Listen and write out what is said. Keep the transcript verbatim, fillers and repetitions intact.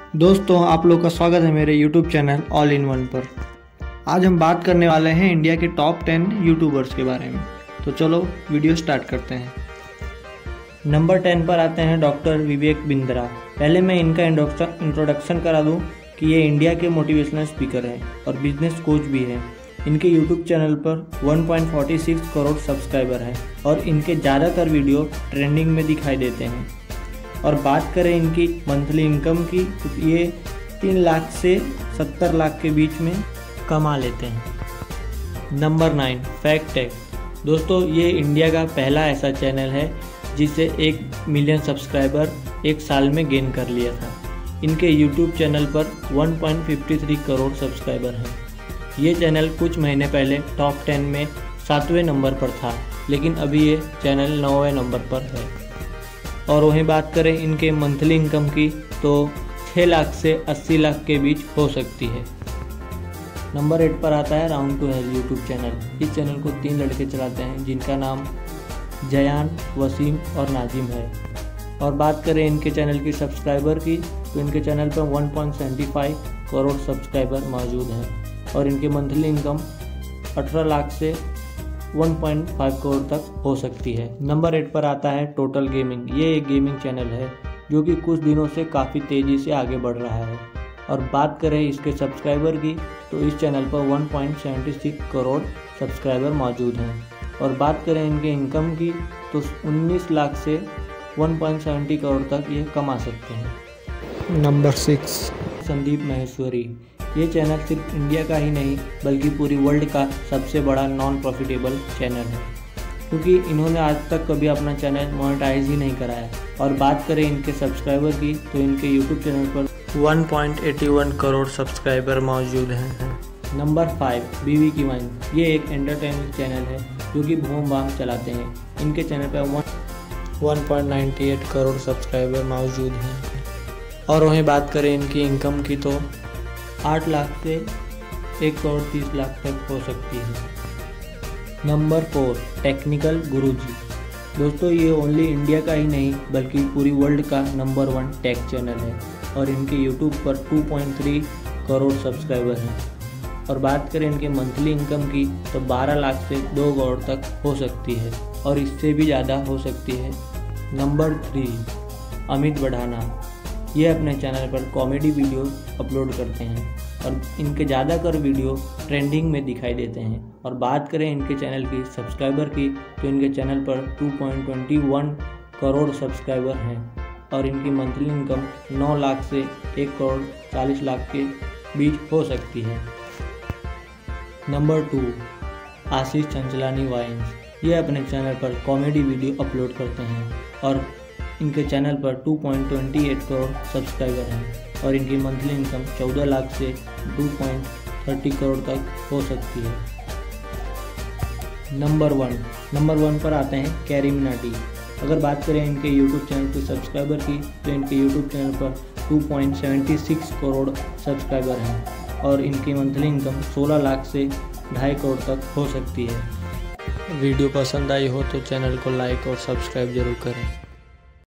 दोस्तों, आप लोग का स्वागत है मेरे YouTube channel all in one पर। आज हम बात करने वाले हैं इंडिया के टॉप टेन यूट्यूबर्स के बारे में। तो चलो वीडियो स्टार्ट करते हैं। नंबर टेन पर आते हैं डॉक्टर विवेक बिंद्रा। पहले मैं इनका इंट्रोडक्शन करा दूं कि ये इंडिया के मोटिवेशनल स्पीकर हैं और बिजनेस कोच भी हैं। इनके यूट्यूब चैनल पर one point four six crore subscriber हैं और इनके ज़्यादातर वीडियो ट्रेंडिंग में दिखाई देते हैं। और बात करें इनकी मंथली इनकम की तो ये तीन लाख से सत्तर लाख के बीच में कमा लेते हैं। Number nine, fact tech. दोस्तों, ये इंडिया का पहला ऐसा चैनल है जिसे एक मिलियन सब्सक्राइबर एक साल में गेन कर लिया था। इनके यूट्यूब चैनल पर one point five three crore subscriber हैं। ये चैनल कुछ महीने पहले टॉप टेन में सातवें नंबर पर था, लेकिन अभी ये चैनल नौवें नंबर पर है। और वहीं बात करें इनके मंथली इनकम की तो छः लाख से अस्सी लाख के बीच हो सकती है। नंबर एट पर आता है round two health YouTube channel. इस चैनल को तीन लड़के चलाते हैं जिनका नाम जयान, वसीम और नाजिम है। और बात करें इनके चैनल की सब्सक्राइबर की तो इनके चैनल पर one point seven five crore subscriber मौजूद हैं और इनकी मंथली इनकम अठारह लाख से वन पॉइंट फाइव करोड़ तक हो सकती है। नंबर एट पर आता है टोटल गेमिंग। ये एक गेमिंग चैनल है जो कि कुछ दिनों से काफ़ी तेज़ी से आगे बढ़ रहा है। और बात करें इसके सब्सक्राइबर की तो इस चैनल पर one point seven six crore subscriber मौजूद हैं। और बात करें इनके इनकम की तो उन्नीस लाख से one point seven zero crore तक ये कमा सकते हैं। Number six, Sandeep Maheshwari. ये चैनल सिर्फ इंडिया का ही नहीं बल्कि पूरी वर्ल्ड का सबसे बड़ा नॉन प्रॉफिटेबल चैनल है, क्योंकि इन्होंने आज तक कभी अपना चैनल मोनेटाइज ही नहीं कराया। और बात करें इनके सब्सक्राइबर की तो इनके यूट्यूब चैनल पर one point eight one crore subscriber मौजूद हैं। नंबर फाइव, बीवी की वाइन। ये एक एंटरटेनमेंट चैनल है जो कि भूम बाम चलाते हैं। इनके चैनल पर one point nine eight crore subscriber मौजूद हैं। और वहीं बात करें इनकी इनकम की तो आठ लाख से एक करोड़ तीस लाख तक हो सकती है। Number four, technical Guruji. दोस्तों, ये ओनली इंडिया का ही नहीं बल्कि पूरी वर्ल्ड का नंबर वन टेक चैनल है और इनके यूट्यूब पर two point three crore subscriber हैं। और बात करें इनके मंथली इनकम की तो बारह लाख से दो करोड़ तक हो सकती है और इससे भी ज़्यादा हो सकती है। नंबर थ्री, अमित बढ़ाना। ये अपने चैनल पर कॉमेडी वीडियो अपलोड करते हैं और इनके ज़्यादातर वीडियो ट्रेंडिंग में दिखाई देते हैं। और बात करें इनके चैनल की सब्सक्राइबर की तो इनके चैनल पर two point two one crore subscriber हैं और इनकी मंथली इनकम नौ लाख से एक करोड़ चालीस लाख के बीच हो सकती है। Number two, Ashish Chanchlani vines. ये अपने चैनल पर कॉमेडी वीडियो अपलोड करते हैं और इनके चैनल पर two point two eight crore subscriber हैं और इनकी मंथली इनकम चौदह लाख से two point three zero crore तक हो सकती है। नंबर वन नंबर वन पर आते हैं कैरी मिनाटी। अगर बात करें इनके यूट्यूब चैनल के सब्सक्राइबर की तो इनके यूट्यूब चैनल पर two point seven six crore subscriber हैं और इनकी मंथली इनकम सोलह लाख से ढाई करोड़ तक हो सकती है। वीडियो पसंद आई हो तो चैनल को लाइक और सब्सक्राइब जरूर करें।